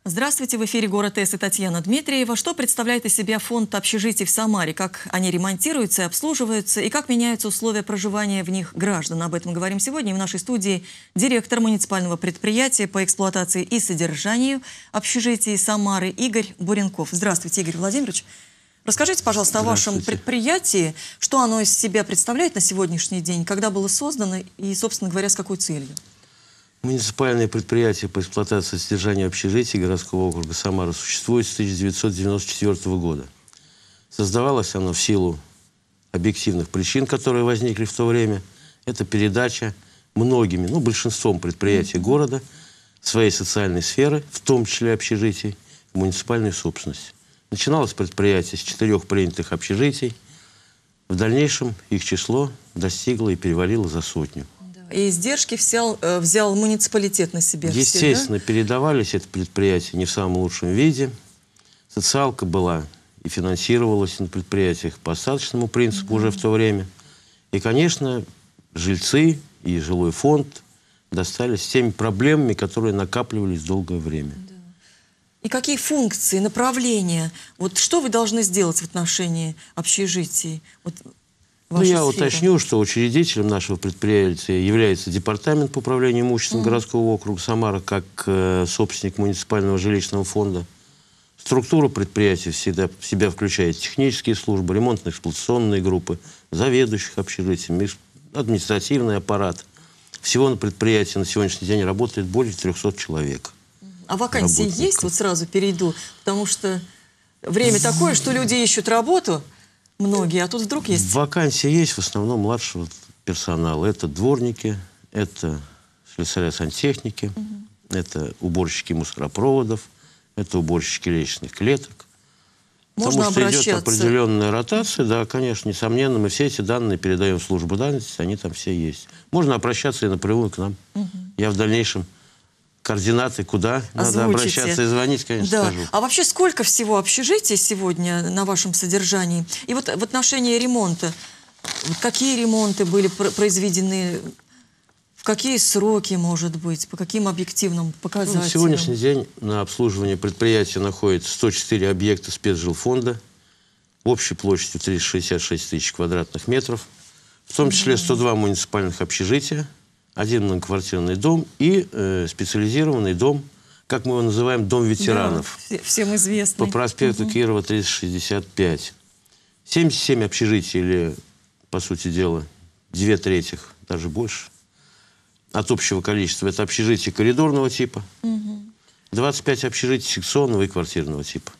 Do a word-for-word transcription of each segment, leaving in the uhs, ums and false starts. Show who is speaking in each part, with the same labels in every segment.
Speaker 1: Здравствуйте, в эфире «Город С» и Татьяна Дмитриева. Что представляет из себя фонд общежитий в Самаре? Как они ремонтируются и обслуживаются? И как меняются условия проживания в них граждан? Об этом говорим сегодня. И в нашей студии директор муниципального предприятия по эксплуатации и содержанию общежитий Самары Игорь Буренков. Здравствуйте, Игорь Владимирович. Расскажите, пожалуйста, о вашем предприятии. Что оно из себя представляет на сегодняшний день? Когда было создано и, собственно говоря, с какой целью?
Speaker 2: Муниципальное предприятие по эксплуатации и содержанию общежитий городского округа Самара существует с тысяча девятьсот девяносто четвёртого года. Создавалось оно в силу объективных причин, которые возникли в то время. Это передача многими, ну, большинством предприятий города своей социальной сферы, в том числе общежитий, в муниципальную собственность. Начиналось предприятие с четырех принятых общежитий. В дальнейшем их число достигло и перевалило за сотню.
Speaker 1: И издержки взял, э, взял муниципалитет на себя.
Speaker 2: Естественно,
Speaker 1: все, да?
Speaker 2: передавались это предприятие не в самом лучшем виде. Социалка была и финансировалась на предприятиях по остаточному принципу, да, уже в то время. И, конечно, жильцы и жилой фонд достались с теми проблемами, которые накапливались долгое время.
Speaker 1: Да. И какие функции, направления? Вот что вы должны сделать в отношении общежитий? Вот
Speaker 2: Ну, я
Speaker 1: сфера.
Speaker 2: уточню, что учредителем нашего предприятия является Департамент по управлению имуществом mm-hmm. городского округа Самара, как э, собственник муниципального жилищного фонда. Структура предприятия всегда в себя включает технические службы, ремонтно-эксплуатационные группы, заведующих общежитиями, административный аппарат. Всего на предприятии на сегодняшний день работает более трёхсот человек.
Speaker 1: А вакансии есть? Вот сразу перейду, потому что время такое, что люди ищут работу. Многие, а тут вдруг есть...
Speaker 2: Вакансии есть, в основном младшего персонала. Это дворники, это слесаря-сантехники, угу. это уборщики мусоропроводов, это уборщики лестничных клеток.
Speaker 1: Можно
Speaker 2: Потому что
Speaker 1: обращаться.
Speaker 2: идет определенная ротация, да, конечно, несомненно, мы все эти данные передаем в службу занятости, они там все есть. Можно обращаться и напрямую к нам. Угу. Я в дальнейшем координаты, куда
Speaker 1: Озвучите.
Speaker 2: Надо обращаться и звонить, конечно,
Speaker 1: да.
Speaker 2: скажу.
Speaker 1: А вообще сколько всего общежитий сегодня на вашем содержании? И вот в отношении ремонта, какие ремонты были произведены, в какие сроки, может быть, по каким объективным показателям?
Speaker 2: Ну, на сегодняшний день на обслуживании предприятия находится сто четыре объекта спецжилфонда общей площадью триста шестьдесят шесть тысяч квадратных метров, в том числе сто два муниципальных общежития, один многоквартирный дом и э, специализированный дом, как мы его называем, дом ветеранов.
Speaker 1: Да, всем известный.
Speaker 2: По проспекту угу. Кирова триста шестьдесят пять. семьдесят семь общежитий, или, по сути дела, две трети, даже больше, от общего количества. Это общежития коридорного типа, угу. двадцать пять общежитий секционного и квартирного типа.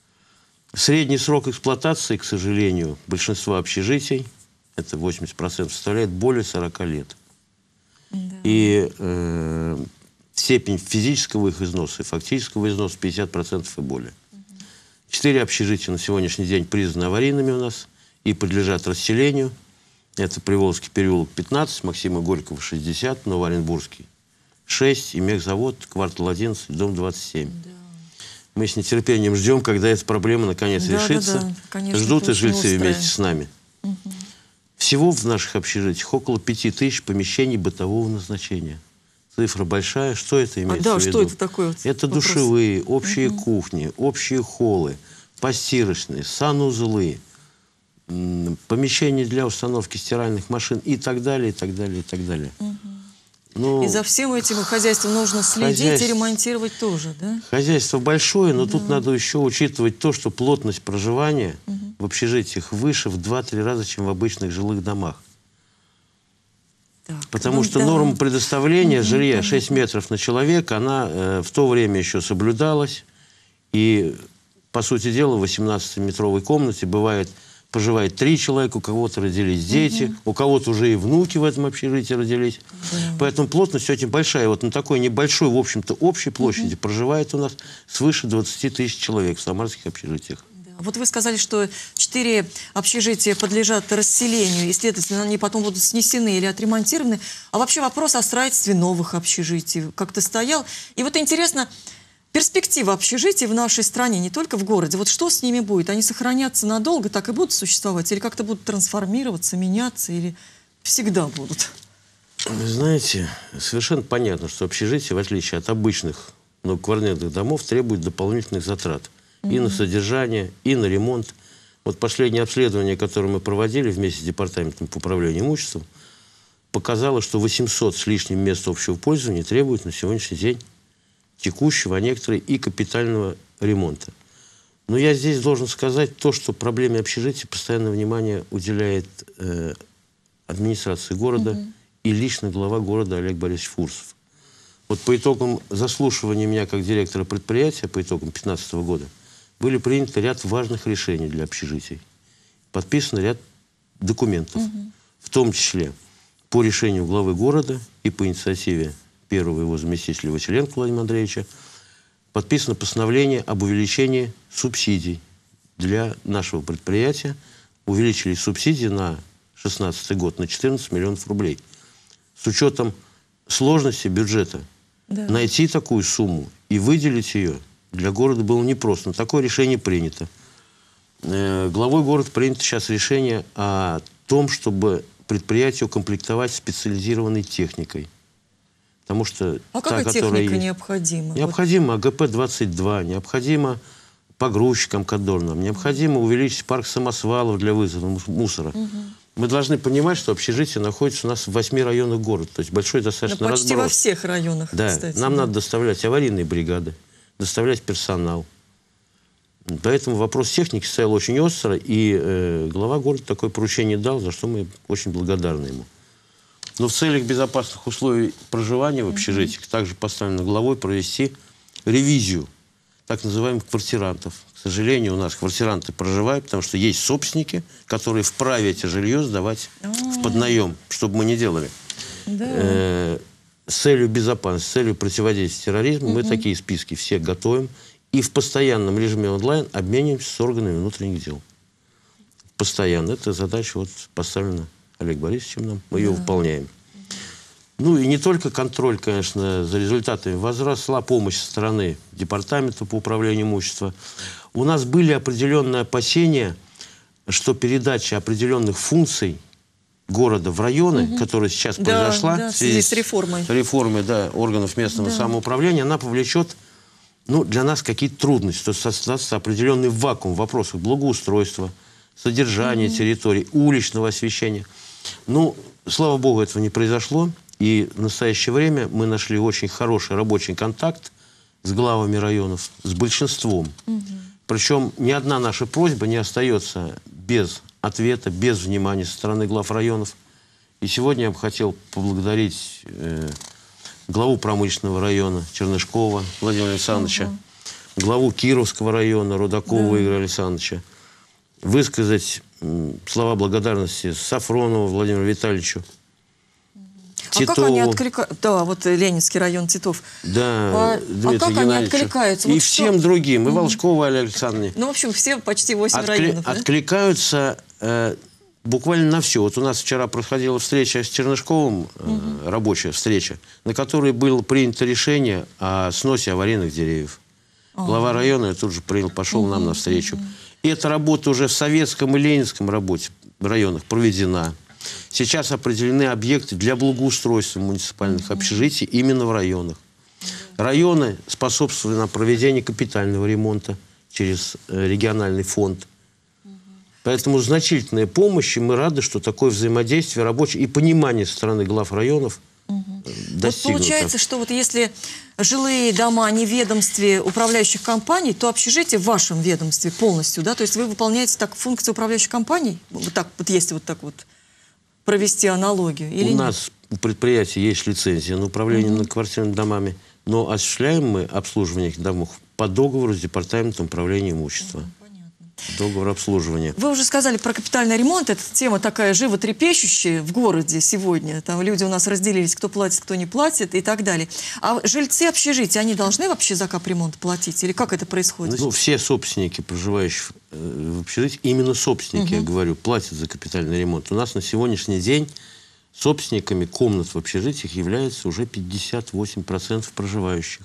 Speaker 2: Средний срок эксплуатации, к сожалению, большинства общежитий, это восемьдесят процентов, составляет более сорока лет. Да. И э, степень физического их износа и фактического износа пятьдесят процентов и более. Четыре общежития на сегодняшний день признаны аварийными у нас и подлежат расселению. Это Приволжский переулок пятнадцать, Максима Горького шестьдесят, Новооренбургский шесть и мехзавод, квартал одиннадцать, дом двадцать семь. Да. Мы с нетерпением ждем, когда эта проблема наконец да, решится. Да, да. Конечно, ждут и жильцы вместе с нами. Угу. Всего в наших общежитиях около пяти тысяч помещений бытового назначения. Цифра большая. Что это имеется
Speaker 1: а, да,
Speaker 2: в виду?
Speaker 1: Что это такое? Вот
Speaker 2: это
Speaker 1: вопрос.
Speaker 2: Душевые, общие
Speaker 1: угу.
Speaker 2: кухни, общие холлы, постирочные, санузлы, помещения для установки стиральных машин и так далее, и так далее, и так далее.
Speaker 1: Угу.
Speaker 2: Ну,
Speaker 1: и за всем этим хозяйством нужно следить хозяйство, и ремонтировать тоже, да?
Speaker 2: Хозяйство большое, но да. тут надо еще учитывать то, что плотность проживания угу. в общежитиях выше в два-три раза, чем в обычных жилых домах. Так, Потому ну, что да. норма предоставления угу, жилья понятно. шесть метров на человека, она э, в то время еще соблюдалась. И, по сути дела, в восемнадцатиметровой комнате бывает... Проживает три человека, у кого-то родились дети, угу. у кого-то уже и внуки в этом общежитии родились. Да. Поэтому плотность очень большая. Вот на такой небольшой, в общем-то, общей площади угу. проживает у нас свыше двадцати тысяч человек в самарских общежитиях.
Speaker 1: Да. Вот вы сказали, что четыре общежития подлежат расселению, и, следовательно, они потом будут снесены или отремонтированы. А вообще вопрос о строительстве новых общежитий как-то стоял. И вот интересно... Перспектива общежитий в нашей стране, не только в городе, вот что с ними будет? Они сохранятся надолго, так и будут существовать? Или как-то будут трансформироваться, меняться, или всегда будут?
Speaker 2: Вы знаете, совершенно понятно, что общежития, в отличие от обычных многоквартирных домов требует дополнительных затрат. Mm-hmm. И на содержание, и на ремонт. Вот последнее обследование, которое мы проводили вместе с департаментом по управлению имуществом, показало, что восемьсот с лишним мест общего пользования требуют на сегодняшний день текущего, а некоторые и капитального ремонта. Но я здесь должен сказать то, что проблеме общежития постоянное внимание уделяет э, администрация города угу. и лично глава города Олег Борисович Фурсов. Вот по итогам заслушивания меня как директора предприятия, по итогам две тысячи пятнадцатого года, были приняты ряд важных решений для общежитий. Подписан ряд документов, угу. в том числе по решению главы города и по инициативе первого его заместителя Василенко Владимира Андреевича подписано постановление об увеличении субсидий для нашего предприятия. Увеличили субсидии на две тысячи шестнадцатый год на четырнадцать миллионов рублей. С учетом сложности бюджета да. найти такую сумму и выделить ее для города было непросто. Но такое решение принято. Э, главой города принято сейчас решение о том, чтобы предприятие укомплектовать специализированной техникой. Потому что
Speaker 1: а
Speaker 2: та,
Speaker 1: какая техника необходима?
Speaker 2: Необходимо А Г П двадцать два, необходимо погрузчикам кадорным, необходимо увеличить парк самосвалов для вывоза мусора. Угу. Мы должны понимать, что общежитие находится у нас в восьми районах города, то есть большой достаточно
Speaker 1: да, почти
Speaker 2: разброс.
Speaker 1: Во всех районах,
Speaker 2: да,
Speaker 1: кстати.
Speaker 2: Нам
Speaker 1: да.
Speaker 2: надо доставлять аварийные бригады, доставлять персонал. Поэтому вопрос техники стоял очень остро, и э, глава города такое поручение дал, за что мы очень благодарны ему. Но в целях безопасных условий проживания в общежитиях mm-hmm. также поставлено главой провести ревизию так называемых квартирантов. К сожалению, у нас квартиранты проживают, потому что есть собственники, которые вправе это жилье сдавать mm-hmm. в поднаем, чтобы мы не делали. Mm-hmm. Э, с целью безопасности, с целью противодействия терроризму mm-hmm. мы такие списки все готовим. И в постоянном режиме онлайн обмениваемся с органами внутренних дел. Постоянно. Эта задача вот поставлена Олегом Борисовичем нам. Мы да. ее выполняем. Ну и не только контроль, конечно, за результатами. Возросла помощь со стороны департамента по управлению имуществом. У нас были определенные опасения, что передача определенных функций города в районы, угу. которая сейчас да, произошла
Speaker 1: да, в связи с реформой,
Speaker 2: реформой да, органов местного да. самоуправления, она повлечет ну, для нас какие-то трудности. То есть создастся определенный вакуум в вопросах благоустройства, содержания mm-hmm. территорий, уличного освещения. Ну, слава богу, этого не произошло. И в настоящее время мы нашли очень хороший рабочий контакт с главами районов, с большинством. Mm-hmm. Причем ни одна наша просьба не остается без ответа, без внимания со стороны глав районов. И сегодня я бы хотел поблагодарить э, главу промышленного района Чернышкова Владимира Александровича, uh-huh. главу Кировского района Рудакова да. Игоря Александровича, высказать м, слова благодарности Сафронову Владимиру Витальевичу, uh-huh. Титову.
Speaker 1: А как они откликаются? Да, вот Ленинский район, Титов.
Speaker 2: Да,
Speaker 1: а,
Speaker 2: Дмитрию
Speaker 1: а как они откликаются?
Speaker 2: И
Speaker 1: вот
Speaker 2: всем
Speaker 1: что?
Speaker 2: другим, и
Speaker 1: uh-huh.
Speaker 2: Волчкову Олегу Александровне.
Speaker 1: Ну, в общем, все почти восемь
Speaker 2: Откли-
Speaker 1: районов. Да?
Speaker 2: Откликаются э, буквально на все. Вот у нас вчера проходила встреча с Чернышковым, э, угу. рабочая встреча, на которой было принято решение о сносе аварийных деревьев. Ага. Глава района тут же принял, пошел угу. нам навстречу. Угу. И эта работа уже в Советском и Ленинском работе, районах проведена. Сейчас определены объекты для благоустройства муниципальных угу. общежитий именно в районах. Угу. Районы способствовали нам проведению капитального ремонта через э, региональный фонд. Поэтому значительная помощь, и мы рады, что такое взаимодействие рабочее и понимание со стороны глав районов угу. достигнуто.
Speaker 1: Вот получается, что вот если жилые дома не в ведомстве управляющих компаний, то общежитие в вашем ведомстве полностью, да? То есть вы выполняете так функции управляющих компаний? Вот так вот, если вот так вот провести аналогию? Или
Speaker 2: у
Speaker 1: нет?
Speaker 2: нас у предприятия есть лицензия на управление угу. многоквартирными домами, но осуществляем мы обслуживание этих домов по договору с департаментом управления имуществом. Угу. Договор обслуживания.
Speaker 1: Вы уже сказали про капитальный ремонт. Эта тема такая животрепещущая в городе сегодня. Там люди у нас разделились, кто платит, кто не платит и так далее. А жильцы общежития, они должны вообще за капремонт платить? Или как это происходит?
Speaker 2: Ну, все собственники, проживающие в общежитии, именно собственники, угу. я говорю, платят за капитальный ремонт. У нас на сегодняшний день собственниками комнат в общежитиях являются уже пятьдесят восемь процентов проживающих.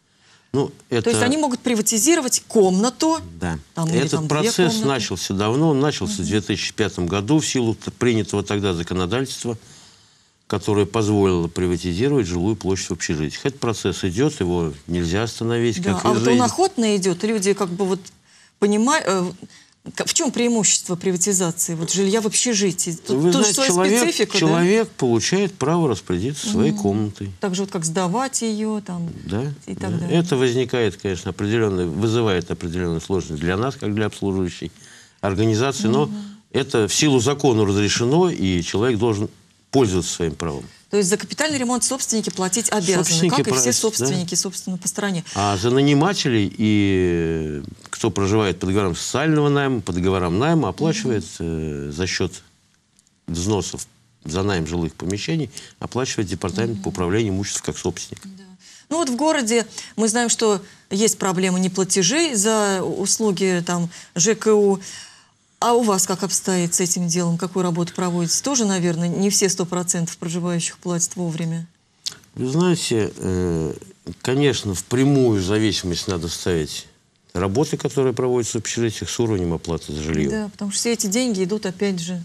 Speaker 2: Ну, это...
Speaker 1: То есть они могут приватизировать комнату?
Speaker 2: Да.
Speaker 1: Там,
Speaker 2: Этот
Speaker 1: там
Speaker 2: процесс начался давно. Он начался угу. в две тысячи пятом году в силу принятого тогда законодательства. которая позволила приватизировать жилую площадь в общежитиях. Этот процесс идет, его нельзя остановить.
Speaker 1: Да,
Speaker 2: как
Speaker 1: а вот
Speaker 2: жизнь.
Speaker 1: он охотно идет, люди как бы вот понимают... В чем преимущество приватизации вот жилья в общежитии? Тут
Speaker 2: Вы
Speaker 1: тоже
Speaker 2: знаете,
Speaker 1: своя
Speaker 2: человек,
Speaker 1: специфика,
Speaker 2: человек
Speaker 1: да?
Speaker 2: получает право распорядиться mm-hmm. своей комнатой.
Speaker 1: Так же вот как сдавать ее там,
Speaker 2: да,
Speaker 1: и так
Speaker 2: да.
Speaker 1: далее.
Speaker 2: Это возникает, конечно, определенный, вызывает определенную сложность для нас, как для обслуживающей организации, mm-hmm. но это в силу закона разрешено, и человек должен пользоваться своим правом.
Speaker 1: То есть за капитальный ремонт собственники платить обязаны, собственники как и все собственники, да? собственно, по стране.
Speaker 2: А за нанимателей и кто проживает по договорам социального найма, по договорам найма, оплачивает mm-hmm. э, за счет взносов за найм жилых помещений, оплачивает департамент mm-hmm. по управлению имуществом как собственник.
Speaker 1: Да. Ну вот в городе мы знаем, что есть проблема неплатежей за услуги там ЖКУ. А у вас как обстоит с этим делом? Какую работу проводите? Тоже, наверное, не все сто процентов проживающих платят вовремя.
Speaker 2: Вы знаете, э, конечно, впрямую зависимость надо ставить работы, которые проводятся в общежитиях, с уровнем оплаты за жилье.
Speaker 1: Да, потому что все эти деньги идут, опять же...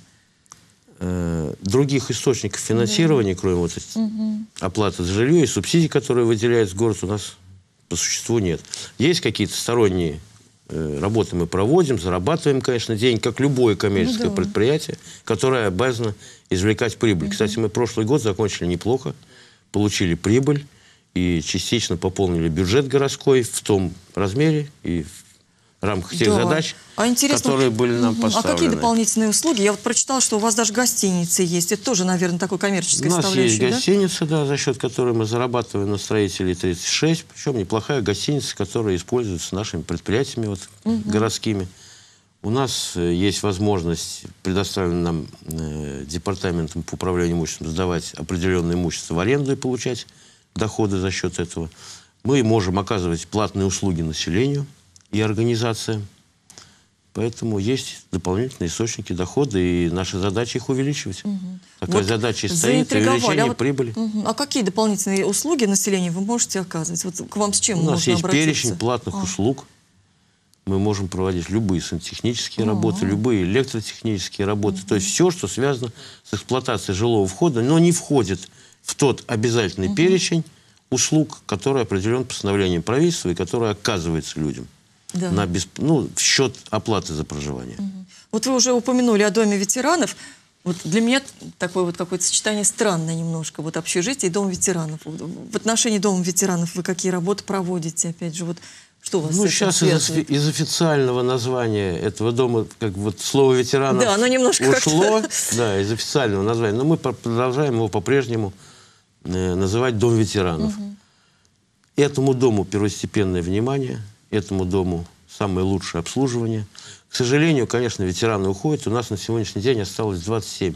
Speaker 2: Э, других источников финансирования, да. кроме вот угу. оплаты за жилье и субсидий, которые выделяет город, у нас по существу нет. Есть какие-то сторонние... Работы мы проводим, зарабатываем, конечно, деньги, как любое коммерческое ну, да. предприятие, которое обязано извлекать прибыль. Угу. Кстати, мы прошлый год закончили неплохо, получили прибыль и частично пополнили бюджет городской в том размере и в рамках тех да. задач,
Speaker 1: а интересно,
Speaker 2: которые были нам угу. поставлены.
Speaker 1: А какие дополнительные услуги? Я вот прочитала, что у вас даже гостиницы есть. Это тоже, наверное, такой коммерческой составляющей.
Speaker 2: У нас есть гостиница, да? да, за счет которой мы зарабатываем на строителей тридцать шесть. Причем неплохая гостиница, которая используется нашими предприятиями вот, угу. городскими. У нас э, есть возможность, предоставленная нам э, департаментом по управлению имуществом, сдавать определенное имущество в аренду и получать доходы за счет этого. Мы можем оказывать платные услуги населению и организациям. Поэтому есть дополнительные источники дохода, и наша задача их увеличивать. Угу. Такая вот задача и стоит, увеличение
Speaker 1: а вот,
Speaker 2: прибыли.
Speaker 1: Угу. А какие дополнительные услуги населению вы можете оказывать? Вот к вам с чем
Speaker 2: У
Speaker 1: можно
Speaker 2: нас есть
Speaker 1: обратиться?
Speaker 2: перечень платных а. услуг. Мы можем проводить любые сантехнические а. работы, любые электротехнические работы. То есть все, что связано с эксплуатацией жилого входа, но не входит в тот обязательный угу. перечень услуг, который определен постановлением правительства и который оказывается людям. Да. На бесп... ну, в счет оплаты за проживание. Угу.
Speaker 1: Вот вы уже упомянули о доме ветеранов. Вот для меня такое вот какое-то сочетание странное немножко. Вот общежитие и дом ветеранов. В отношении дома ветеранов вы какие работы проводите? Опять же, вот что у вас
Speaker 2: ну, сейчас из, из официального названия этого дома, как вот слово ветеранов
Speaker 1: да, оно немножко
Speaker 2: ушло. Да, из официального названия. Но мы продолжаем его по-прежнему э, называть дом ветеранов. Угу. Этому дому первостепенное внимание. Этому дому самое лучшее обслуживание. К сожалению, конечно, ветераны уходят. У нас на сегодняшний день осталось двадцать семь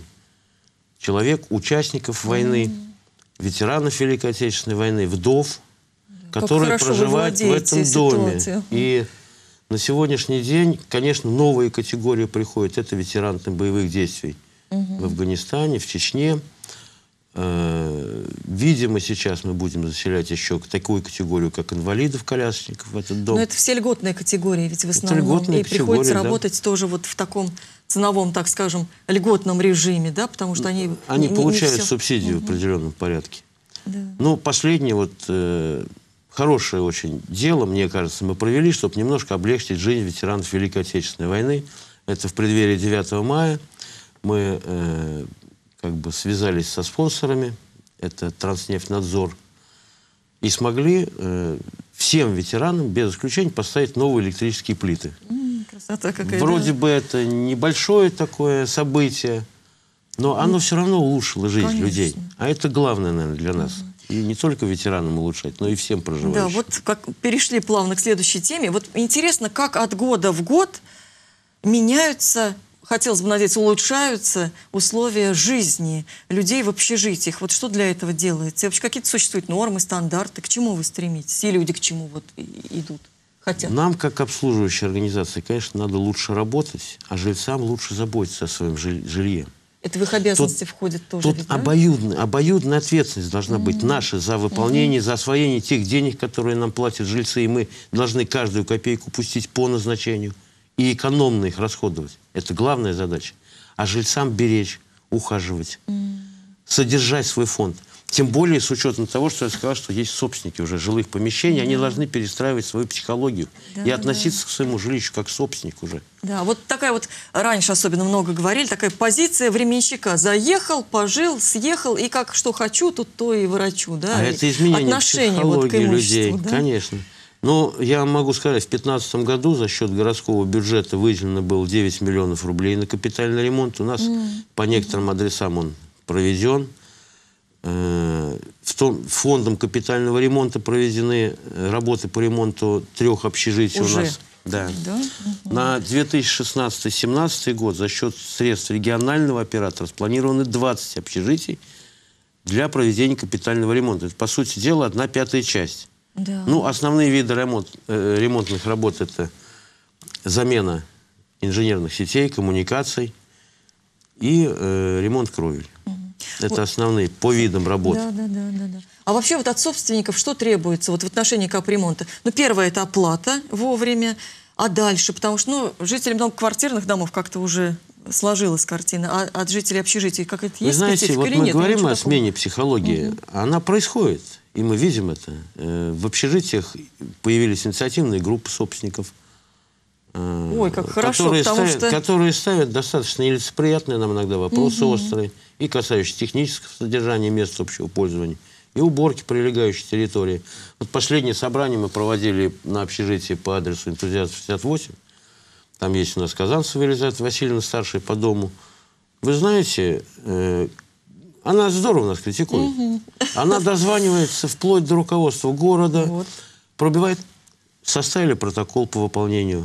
Speaker 2: человек, участников войны, mm-hmm. ветеранов Великой Отечественной войны, вдов, как которые проживают в этом доме. Ситуацию. И на сегодняшний день, конечно, новые категории приходят. Это ветераны боевых действий mm-hmm. в Афганистане, в Чечне. Видимо, сейчас мы будем заселять еще такую категорию, как инвалидов-колясочников в этот дом.
Speaker 1: Но это все льготные категории, ведь в основном. И приходится да. работать тоже вот в таком ценовом, так скажем, льготном режиме, да, потому что они...
Speaker 2: Они
Speaker 1: не,
Speaker 2: получают
Speaker 1: не все...
Speaker 2: субсидию угу. в определенном порядке.
Speaker 1: Да.
Speaker 2: Ну, последнее вот э, хорошее очень дело, мне кажется, мы провели, чтобы немножко облегчить жизнь ветеранов Великой Отечественной войны. Это в преддверии девятого мая. Мы... Э, как бы связались со спонсорами, это Транснефтьнадзор, и смогли э, всем ветеранам, без исключения, поставить новые электрические плиты.
Speaker 1: Mm, красота какая-то.
Speaker 2: Вроде бы это небольшое такое событие, но оно mm. все равно улучшило жизнь Конечно. людей. А это главное, наверное, для нас. Mm-hmm. И не только ветеранам улучшать, но и всем проживающим.
Speaker 1: Да, вот как перешли плавно к следующей теме. Вот интересно, как от года в год меняются... Хотелось бы надеяться, улучшаются условия жизни людей в общежитиях. Вот что для этого делается? И вообще какие-то существуют нормы, стандарты? К чему вы стремитесь? И люди к чему вот идут? Хотят?
Speaker 2: Нам, как обслуживающей организации, конечно, надо лучше работать, а жильцам лучше заботиться о своем жилье.
Speaker 1: Это в их обязанности тут, входит тоже?
Speaker 2: Тут
Speaker 1: ведь, да?
Speaker 2: обоюдная, обоюдная ответственность должна mm-hmm. быть наша за выполнение, mm-hmm. за освоение тех денег, которые нам платят жильцы, и мы должны каждую копейку пустить по назначению. И экономно их расходовать. Это главная задача. А жильцам беречь, ухаживать, mm. содержать свой фонд. Тем более с учетом того, что я сказал, что есть собственники уже жилых помещений, да. Они должны перестраивать свою психологию да, и относиться да. к своему жилищу как собственник уже.
Speaker 1: Да, вот такая вот, раньше особенно много говорили, такая позиция временщика. Заехал, пожил, съехал, и как что хочу, тут то и ворочу. Да?
Speaker 2: А
Speaker 1: и
Speaker 2: это изменение
Speaker 1: отношения
Speaker 2: психологии
Speaker 1: вот к имуществу,
Speaker 2: людей,
Speaker 1: да?
Speaker 2: Конечно. Но я могу сказать, в две тысячи пятнадцатом году за счет городского бюджета выделено было девять миллионов рублей на капитальный ремонт. У нас mm. по некоторым адресам он проведен. В том, фондом капитального ремонта проведены работы по ремонту трех общежитий
Speaker 1: Уже?
Speaker 2: у нас. Да.
Speaker 1: Да? Угу.
Speaker 2: На две тысячи шестнадцатый — две тысячи семнадцатый год за счет средств регионального оператора спланированы двадцать общежитий для проведения капитального ремонта. Это, по сути дела, одна пятая часть.
Speaker 1: Да.
Speaker 2: Ну, основные виды ремонт, э, ремонтных работ – это замена инженерных сетей, коммуникаций и э, ремонт кровель. Угу. Это вот основные по видам работ.
Speaker 1: Да, да, да, да, да. А вообще вот от собственников что требуется вот в отношении капремонта? Ну, первое – это оплата вовремя, а дальше, потому что ну, жители многоквартирных домов как-то уже сложилась картина, а от жителей общежитий как это есть?
Speaker 2: Вы знаете, вот мы
Speaker 1: нет,
Speaker 2: говорим о
Speaker 1: такого?
Speaker 2: смене психологии, угу. Она происходит, и мы видим это. В общежитиях появились инициативные группы собственников.
Speaker 1: Ой, как хорошо,
Speaker 2: которые
Speaker 1: потому
Speaker 2: ставят,
Speaker 1: что...
Speaker 2: которые ставят достаточно нелицеприятные нам иногда вопросы угу. острые, и касающиеся технического содержания мест общего пользования, и уборки прилегающей территории. Вот последнее собрание мы проводили на общежитии по адресу Энтузиастов шестьдесят восемь. Там есть у нас Казанцева Елизавета Васильевна, старшая по дому. Вы знаете, э, она здорово нас критикует. Угу. Она дозванивается вплоть до руководства города, вот. Пробивает, составили протокол по выполнению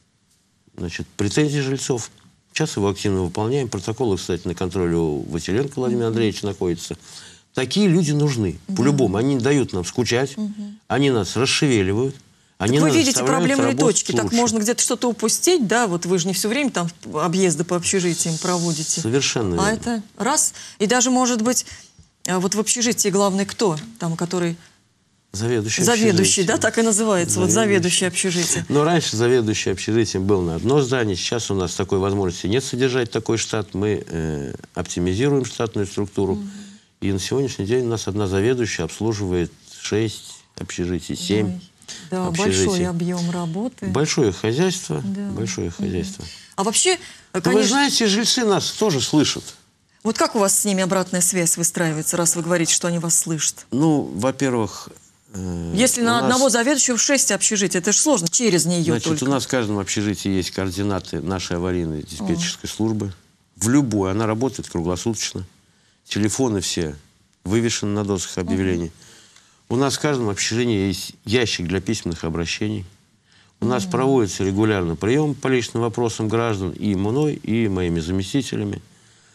Speaker 2: значит, претензий жильцов. Сейчас его активно выполняем. Протоколы, кстати, на контроле у Василенко Владимира Андреевича находятся. Такие люди нужны. Да. По-любому. Они не дают нам скучать. Угу. Они нас расшевеливают. Они
Speaker 1: вы видите проблемные точки.
Speaker 2: Лучше.
Speaker 1: Так можно где-то что-то упустить, да? Вот вы же не все время там объезды по общежитиям проводите.
Speaker 2: Совершенно
Speaker 1: а
Speaker 2: верно.
Speaker 1: Это раз. И даже, может быть, вот в общежитии главный кто? Там, который...
Speaker 2: Заведующий,
Speaker 1: заведующий да, так и называется, заведующий. Вот заведующий общежитие.
Speaker 2: Но раньше заведующий общежитием был на одно здание, сейчас у нас такой возможности нет содержать такой штат. Мы э, оптимизируем штатную структуру. Угу. И на сегодняшний день у нас одна заведующая обслуживает шесть общежитий, семь Ой,
Speaker 1: да,
Speaker 2: общежитий.
Speaker 1: Большой объем работы.
Speaker 2: Большое хозяйство, да. большое
Speaker 1: угу.
Speaker 2: хозяйство.
Speaker 1: А вообще, конечно...
Speaker 2: Вы знаете, жильцы нас тоже слышат.
Speaker 1: Вот как у вас с ними обратная связь выстраивается, раз вы говорите, что они вас слышат?
Speaker 2: Ну, во-первых...
Speaker 1: Если на нас... одного заведующего шесть общежитий, это же сложно, через нее
Speaker 2: Значит,
Speaker 1: только.
Speaker 2: у нас в каждом общежитии есть координаты нашей аварийной диспетчерской О. службы. В любой, она работает круглосуточно. Телефоны все вывешены на досках объявлений. Угу. У нас в каждом общежитии есть ящик для письменных обращений. У нас угу. проводится регулярно прием по личным вопросам граждан и мной, и моими заместителями.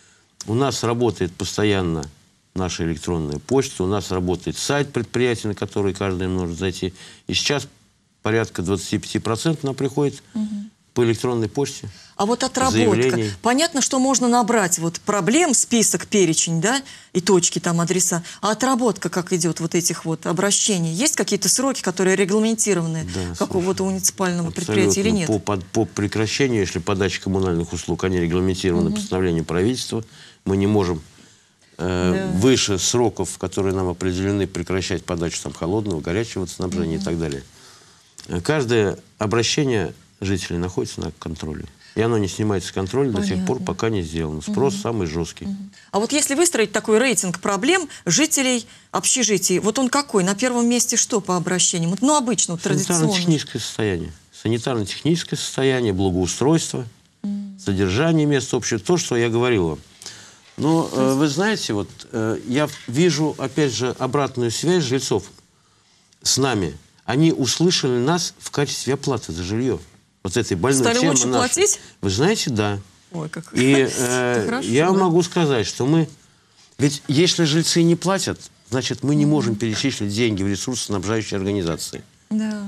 Speaker 2: У нас работает постоянно наша электронная почта, у нас работает сайт предприятия, на который каждый может зайти. И сейчас порядка двадцати пяти процентов нам приходит угу. по электронной почте.
Speaker 1: А вот отработка.
Speaker 2: Заявлений.
Speaker 1: Понятно, что можно набрать вот проблем, список, перечень, да, и точки, там, адреса. А отработка как идет вот этих вот обращений? Есть какие-то сроки, которые регламентированы, да, как у вот у муниципального предприятия или нет?
Speaker 2: По, по, по прекращению, если подача коммунальных услуг, они регламентированы угу. постановлением правительства, мы не можем э, да. выше сроков, которые нам определены, прекращать подачу там, холодного, горячего снабжения угу. и так далее. Каждое обращение жителей находится на контроле. И оно не снимается с контроля Понятно. До тех пор, пока не сделано. Спрос угу. самый жесткий. Угу.
Speaker 1: А вот если выстроить такой рейтинг проблем жителей общежитий, вот он какой? На первом месте что по обращениям? Ну, обычно, вот, традиционно.
Speaker 2: Санитарно-техническое состояние. Санитарно-техническое состояние, благоустройство, угу. содержание мест общего. То, что я говорил вам. Но э, вы знаете, вот э, я вижу, опять же, обратную связь жильцов с нами. Они услышали нас в качестве оплаты за жилье. Вот этой больной
Speaker 1: Стали
Speaker 2: темы
Speaker 1: лучше
Speaker 2: нашей.
Speaker 1: платить?
Speaker 2: Вы знаете, да.
Speaker 1: Ой, как
Speaker 2: И э, хорошо, я да. могу сказать, что мы... Ведь если жильцы не платят, значит, мы не mm-hmm. можем перечислить деньги в ресурсоснабжающие организации.
Speaker 1: Да.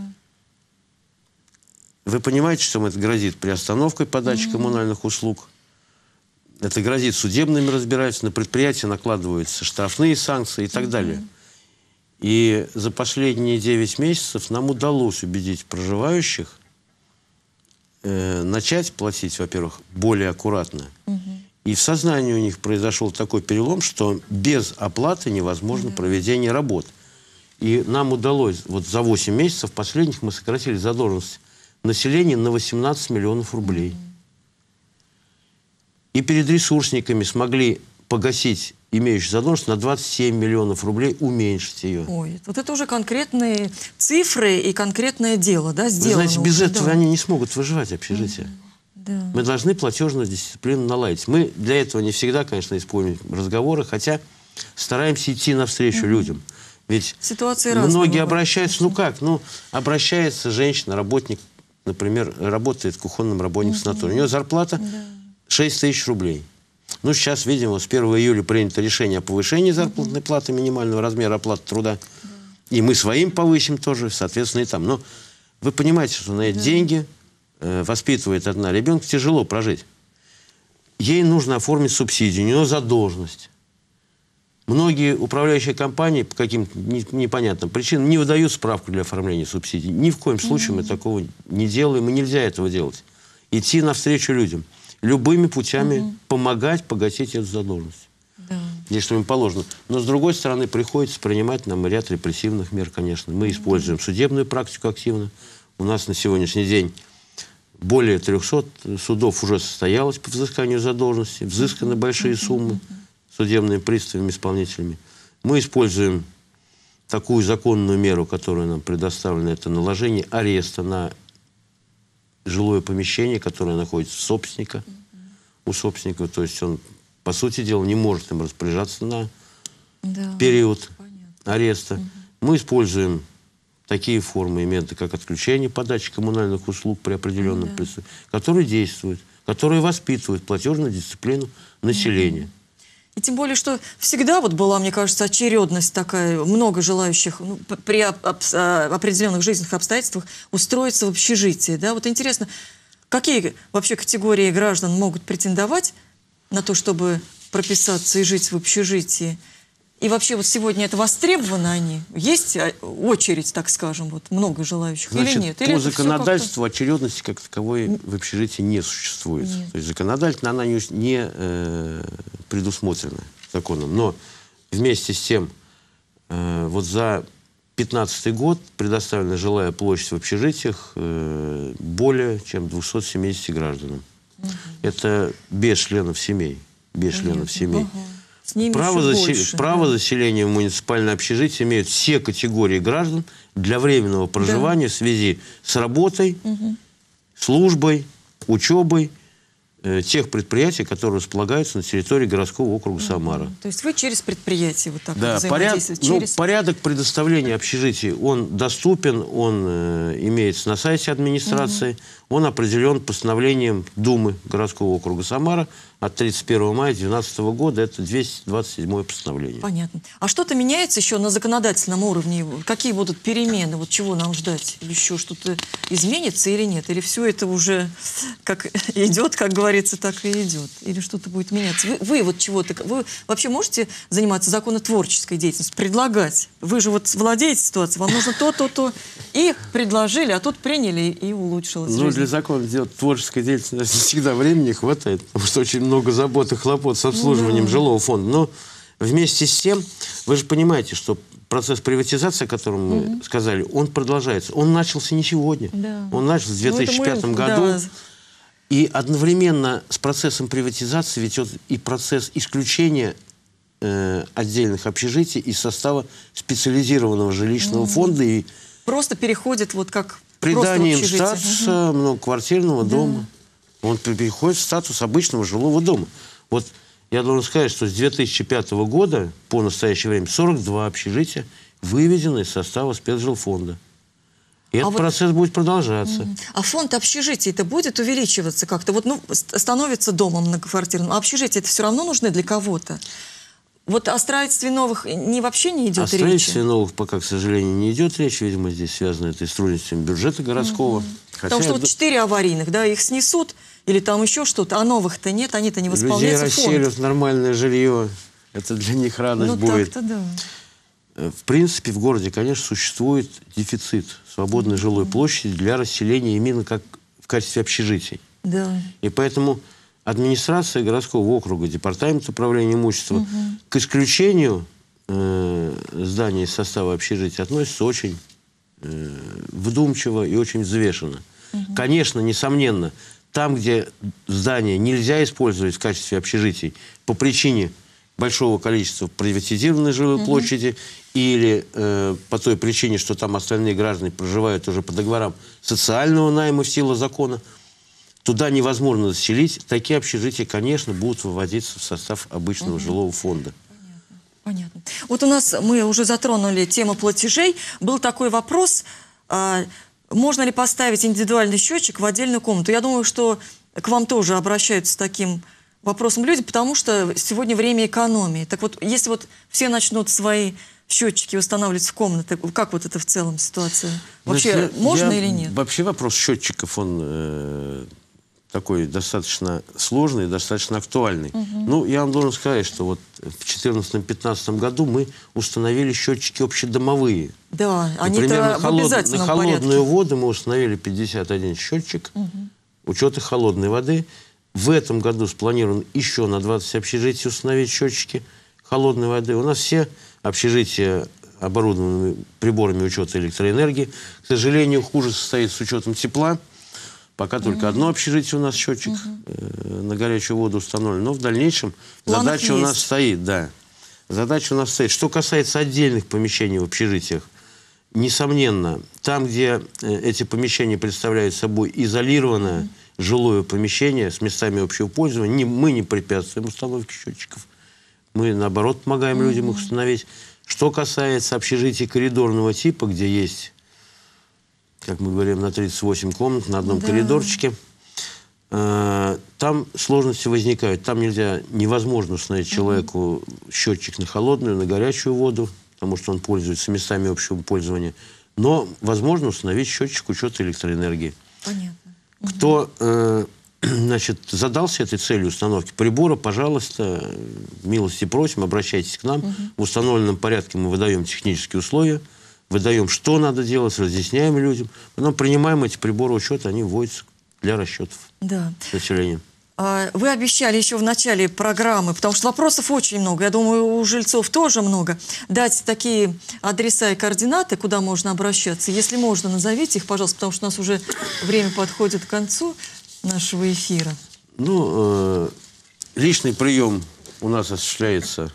Speaker 2: Вы понимаете, что это грозит приостановкой подачи mm-hmm. коммунальных услуг? Это грозит судебными разбирательствами, на предприятия накладываются штрафные санкции и так mm-hmm. далее. И за последние девять месяцев нам удалось убедить проживающих э, начать платить, во-первых, более аккуратно. Угу. И в сознании у них произошел такой перелом, что без оплаты невозможно проведение работ. И нам удалось, вот за восемь месяцев последних мы сократили задолженность населения на восемнадцать миллионов рублей. И перед ресурсниками смогли погасить имеющую задолженность на двадцать семь миллионов рублей, уменьшить ее.
Speaker 1: Ой, вот это уже конкретные цифры и конкретное дело, да, сделано.
Speaker 2: Вы знаете, без
Speaker 1: уже,
Speaker 2: этого
Speaker 1: да.
Speaker 2: они не смогут выживать, общежитие.
Speaker 1: Да.
Speaker 2: Мы должны платежную дисциплину наладить. Мы для этого не всегда, конечно, используем разговоры, хотя стараемся идти навстречу mm-hmm. людям. Ведь
Speaker 1: ситуации
Speaker 2: многие
Speaker 1: разные,
Speaker 2: обращаются, ну как, ну обращается женщина, работник, например, работает кухонным работником mm-hmm. санатория. У нее зарплата да. шесть тысяч рублей. Ну, сейчас, видимо, с первого июля принято решение о повышении зарплатной mm-hmm. платы, минимального размера оплаты труда. Да. И мы своим повысим тоже, соответственно, и там. Но вы понимаете, что на эти да. деньги э, воспитывает одна ребенка, тяжело прожить. Ей нужно оформить субсидию, у нее задолженность. Многие управляющие компании по каким-то непонятным причинам не выдают справку для оформления субсидий. Ни в коем случае mm-hmm. мы такого не делаем, и нельзя этого делать. Идти навстречу людям. Любыми путями mm-hmm. помогать погасить эту задолженность. Да. Если им положено. Но, с другой стороны, приходится принимать нам ряд репрессивных мер, конечно. Мы mm-hmm. используем судебную практику активно. У нас на сегодняшний день более трехсот судов уже состоялось по взысканию задолженности. Взысканы mm-hmm. большие суммы mm-hmm. судебными приставами, исполнителями. Мы используем такую законную меру, которая нам предоставлена. Это наложение ареста на жилое помещение, которое находится у собственника, mm-hmm. у собственника, то есть он, по сути дела, не может им распоряжаться на да, период понятно. Ареста. Mm-hmm. Мы используем такие формы и методы, как отключение подачи коммунальных услуг при определенном mm-hmm. присутствии, которые действуют, которые воспитывают платежную дисциплину населения. Mm-hmm.
Speaker 1: И тем более, что всегда вот была, мне кажется, очередность такая, много желающих ну, при об, об, определенных жизненных обстоятельствах устроиться в общежитие. Да? Вот интересно, какие вообще категории граждан могут претендовать на то, чтобы прописаться и жить в общежитии? И вообще вот сегодня это востребовано они? Есть очередь, так скажем, вот много желающих?
Speaker 2: Значит,
Speaker 1: или нет?
Speaker 2: По
Speaker 1: или
Speaker 2: законодательству очередности как таковой в общежитии не существует. Нет. То есть законодательно она не, не э, предусмотрена законом. Но вместе с тем, э, вот за пятнадцатый год предоставлена жилая площадь в общежитиях э, более чем двухсот семидесяти гражданам. Угу. Это без членов семей. Без Понятно. Членов семей. Угу. Право, засел... больше, Право да. заселения в муниципальное общежитие имеют все категории граждан для временного проживания да. в связи с работой, угу. службой, учебой э, тех предприятий, которые располагаются на территории городского округа угу. Самара.
Speaker 1: То есть вы через предприятие вот так
Speaker 2: да,
Speaker 1: взаимодействуете?
Speaker 2: Поряд...
Speaker 1: Через...
Speaker 2: Ну, порядок предоставления общежитий, он доступен, он э, имеется на сайте администрации, угу. он определен постановлением Думы городского округа Самара от тридцать первого мая две тысячи двенадцатого года. Это двести двадцать седьмое постановление. Понятно.
Speaker 1: А что-то меняется еще на законодательном уровне? Какие будут перемены? Вот чего нам ждать? Еще что-то изменится или нет? Или все это уже как идет, как говорится, так и идет? Или что-то будет меняться? Вы, вы вот чего-то... Вы вообще можете заниматься законотворческой деятельностью? Предлагать? Вы же вот владеете ситуацией. Вам нужно то, то, то. И предложили, а тут приняли и улучшилось.
Speaker 2: Ну, для закона делать творческой деятельности не всегда времени хватает, потому что очень много забот и хлопот с обслуживанием да. жилого фонда. Но вместе с тем, вы же понимаете, что процесс приватизации, о котором мы угу. сказали, он продолжается. Он начался не сегодня. Да. Он начался в две тысячи пятом ну, году. Да. И одновременно с процессом приватизации ведет и процесс исключения э, отдельных общежитий из состава специализированного жилищного угу. фонда. И
Speaker 1: просто переходит вот как
Speaker 2: приданием статуса угу. многоквартирного да. дома. Он переходит в статус обычного жилого дома. Вот я должен сказать, что с две тысячи пятого года по настоящее время сорок два общежития выведены из состава спецжилфонда. И а этот вот, процесс будет продолжаться.
Speaker 1: А фонд общежитий-то будет увеличиваться как-то? Вот, ну, становится домом многоквартирным. А общежития это все равно нужны для кого-то? Вот о строительстве новых не, вообще не идет речи? О
Speaker 2: строительстве новых пока, к сожалению, не идет речь. Видимо, здесь связано это и с трудностями бюджета городского. Угу. Хотя
Speaker 1: Потому что это... вот четыре аварийных, да, их снесут, или там еще что-то, а новых-то нет, они-то не восполняются.
Speaker 2: Людей расселят в нормальное жилье. Это для них радость ну, будет.
Speaker 1: Да.
Speaker 2: В принципе, в городе, конечно, существует дефицит свободной жилой площади для расселения именно как в качестве общежитий.
Speaker 1: Да.
Speaker 2: И поэтому администрация городского округа, департамент управления имуществом угу. к исключению э, зданий из состава общежития относится очень э, вдумчиво и очень взвешенно. Угу. Конечно, несомненно, там, где здание нельзя использовать в качестве общежитий по причине большого количества приватизированной жилой угу. площади или э, по той причине, что там остальные граждане проживают уже по договорам социального найма в силу закона, туда невозможно заселить. Такие общежития, конечно, будут выводиться в состав обычного угу. жилого фонда.
Speaker 1: Понятно. Понятно. Вот у нас, мы уже затронули тему платежей. Был такой вопрос, а, можно ли поставить индивидуальный счетчик в отдельную комнату? Я думаю, что к вам тоже обращаются с таким вопросом люди, потому что сегодня время экономии. Так вот, если вот все начнут свои счетчики устанавливать в комнаты, как вот это в целом ситуация? Вообще,
Speaker 2: Значит,
Speaker 1: можно
Speaker 2: я,
Speaker 1: или нет?
Speaker 2: Вообще вопрос счетчиков, он э, такой достаточно сложный, достаточно актуальный. Угу. Ну, я вам должен сказать, что вот в две тысячи четырнадцатом-пятнадцатом году мы установили счетчики общедомовые.
Speaker 1: Да, они-то в обязательном
Speaker 2: На холодную
Speaker 1: порядке.
Speaker 2: воду мы установили пятьдесят один счетчик угу. учета холодной воды. В этом году спланирован еще на двадцать общежитий установить счетчики холодной воды. У нас все общежития оборудованы приборами учета электроэнергии. К сожалению, хуже состоит с учетом тепла. Пока mm-hmm. только одно общежитие у нас счетчик mm-hmm. э, на горячую воду установлен. Но в дальнейшем Планах задача есть. у нас стоит. Да. Задача у нас стоит. Что касается отдельных помещений в общежитиях, несомненно, там, где э, эти помещения представляют собой изолированное mm-hmm. жилое помещение с местами общего пользования, не, мы не препятствуем установке счетчиков. Мы, наоборот, помогаем mm-hmm. людям их установить. Что касается общежитий коридорного типа, где есть, как мы говорим, на тридцать восемь комнат, на одном да. коридорчике, э, там сложности возникают. Там нельзя, невозможно установить mm-hmm. человеку счетчик на холодную, на горячую воду, потому что он пользуется местами общего пользования. Но возможно установить счетчик учета электроэнергии.
Speaker 1: Понятно.
Speaker 2: Кто... Э, Значит, задался этой целью установки прибора, пожалуйста, милости просим, обращайтесь к нам. Угу. В установленном порядке мы выдаем технические условия, выдаем, что надо делать, разъясняем людям. Потом принимаем эти приборы учета, они вводятся для расчетов
Speaker 1: да.
Speaker 2: населения.
Speaker 1: Вы обещали еще в начале программы, потому что вопросов очень много, я думаю, у жильцов тоже много, дать такие адреса и координаты, куда можно обращаться. Если можно, назовите их, пожалуйста, потому что у нас уже время подходит к концу нашего эфира.
Speaker 2: Ну, э, личный прием у нас осуществляется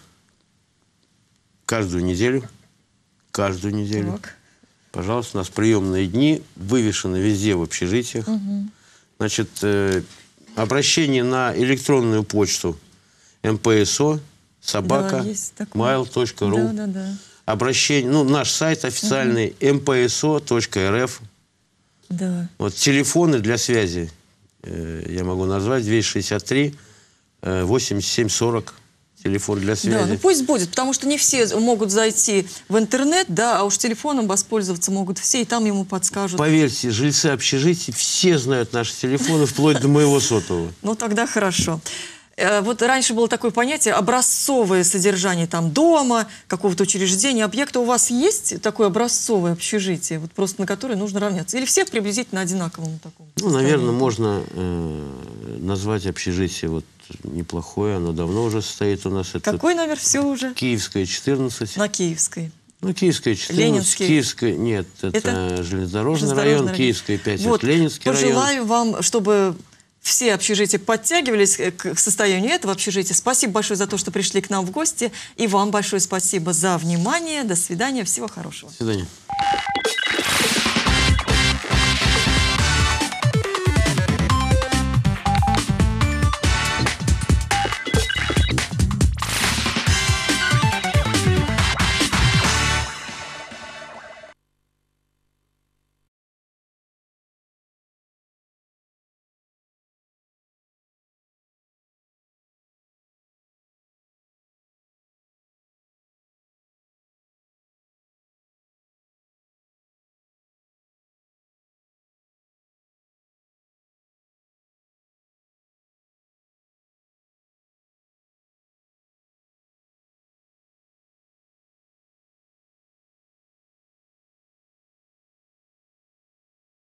Speaker 2: каждую неделю. Каждую неделю. Так. Пожалуйста, у нас приемные дни вывешены везде в общежитиях. Угу. Значит, э, обращение на электронную почту эм пэ эс о собака майл точка ру.
Speaker 1: Да, да, да.
Speaker 2: Обращение, ну, наш сайт официальный угу. эм пэ эс о точка эр эф.
Speaker 1: Да.
Speaker 2: Вот телефоны для связи я могу назвать: двести шестьдесят три восемьдесят семь сорок, телефон для связи.
Speaker 1: Да, ну пусть будет, потому что не все могут зайти в интернет, да, а уж телефоном воспользоваться могут все, и там ему подскажут.
Speaker 2: Поверьте, жильцы общежитий все знают наши телефоны, вплоть до моего сотового.
Speaker 1: Ну тогда хорошо. Вот раньше было такое понятие образцовое содержание там дома, какого-то учреждения, объекта. У вас есть такое образцовое общежитие, вот просто на которое нужно равняться? Или всех приблизительно одинаковому такому?
Speaker 2: Ну, наверное, можно э, назвать общежитие вот неплохое, оно давно уже стоит у нас. Это
Speaker 1: какой номер все уже?
Speaker 2: Киевская, четырнадцать.
Speaker 1: На Киевской.
Speaker 2: Ну, Киевская, четырнадцать.
Speaker 1: Ленинский.
Speaker 2: Киевская, нет, это, это железнодорожный, железнодорожный район, район, Киевская, пять, вот, это Ленинский
Speaker 1: пожелаю
Speaker 2: район.
Speaker 1: Пожелаю вам, чтобы все общежития подтягивались к состоянию этого общежития. Спасибо большое за то, что пришли к нам в гости. И вам большое спасибо за внимание. До свидания. Всего хорошего.
Speaker 2: До свидания.